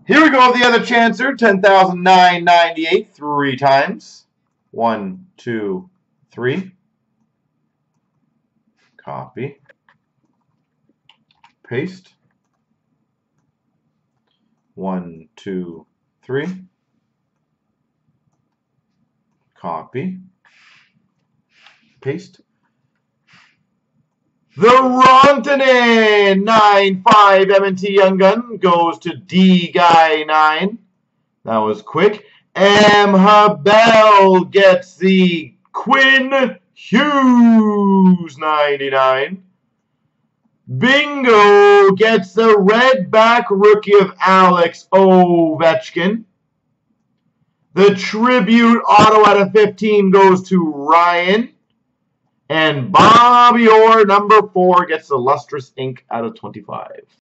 Here we go with the other chancer, 10,998, 3 times. 1, 2, 3. Copy. Paste. 1, 2, 3. Copy. Paste. The Rontanen 9.5 M&T Young Gun goes to D-Guy9. That was quick. M. Habel gets the Quinn Hughes 99. Bingo gets the Redback rookie of Alex Ovechkin. The Tribute auto out of 15 goes to Ryan. And Bobby Orr, number 4, gets the Lustrous Ink out of 25.